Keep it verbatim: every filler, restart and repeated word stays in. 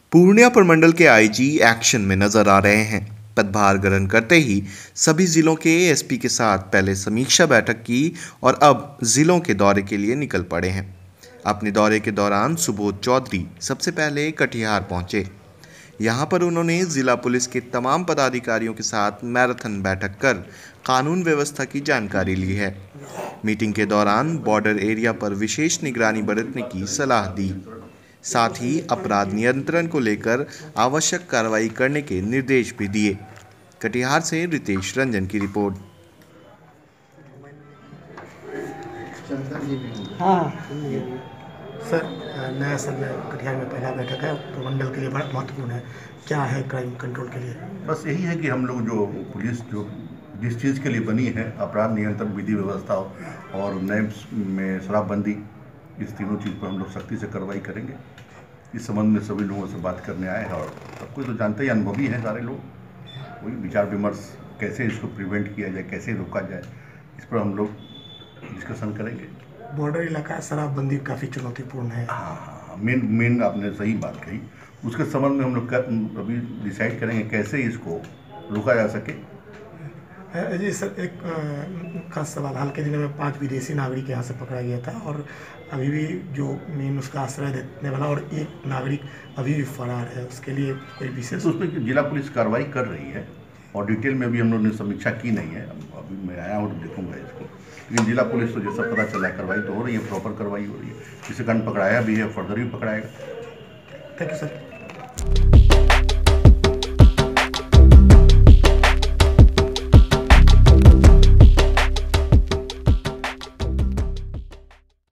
पूर्णिया प्रमंडल के IG action में नजर आ रहे हैं। पदभार ग्रहण करते ही सभी जिलों के एसपी के साथ पहले समीक्षा बैठक की और अब जिलों के दौरे के लिए निकल पड़े हैं। अपने दौरे के दौरान सुबोध चौधरी सबसे पहले कटिहार पहुंचे। यहां पर उन्होंने जिला पुलिस के तमाम पदाधिकारियों के साथ मैराथन बैठक कर कानून व्यवस्था की जानकारी ली है। मीटिंग के दौरान बॉर्डर एरिया पर विशेष निगरानी बरतने की सलाह दी। साथ ही अपराध नियंत्रण को लेकर आवश्यक कार्रवाई करने के निर्देश भी दिए। कटिहार से रितेश रंजन की रिपोर्ट। हाँ सर, नया साल में कटिहार में पहला बैठक है, प्रमंडल के लिए बड़ा महत्वपूर्ण है। क्या है क्राइम कंट्रोल के लिए? बस यही है कि हम लोग जो पुलिस जो जिस चीज़ के लिए बनी है, अपराध नियंत्रण, विधि व्यवस्था और नए में शराबबंदी, इस तीनों चीज़ पर हम लोग सख्ती से कार्रवाई करेंगे। इस संबंध में सभी लोगों से बात करने आए हैं और सब कुछ तो जानते ही, अनुभवी हैं सारे लोग। वही विचार विमर्श, कैसे इसको प्रिवेंट किया जाए, कैसे रोका जाए, इस पर हम लोग डिस्कशन करेंगे। बॉर्डर इलाका शराबबंदी काफ़ी चुनौतीपूर्ण है। हाँ हाँ मेन मेन आपने सही बात कही। उसके संबंध में हम लोग अभी डिसाइड करेंगे कैसे इसको रोका जा सके। जी सर, एक खास सवाल। हाल के दिनों में पांच विदेशी नागरिक यहाँ से पकड़ा गया था और अभी भी जो मेन उसका आश्रय देने वाला और एक नागरिक अभी भी फरार है। उसके लिए कोई विशेष तो उस पर जिला पुलिस कार्रवाई कर रही है और डिटेल में भी हम लोगों ने समीक्षा की नहीं है। अभी मैं आया हूँ तो देखूंगा इसको, लेकिन जिला पुलिस तो जैसा पता चला कार्रवाई तो हो रही है, प्रॉपर कार्रवाई हो रही है। किसी कारण पकड़ाया भी है, फर्दर भी पकड़ाएगा। Thank you sir.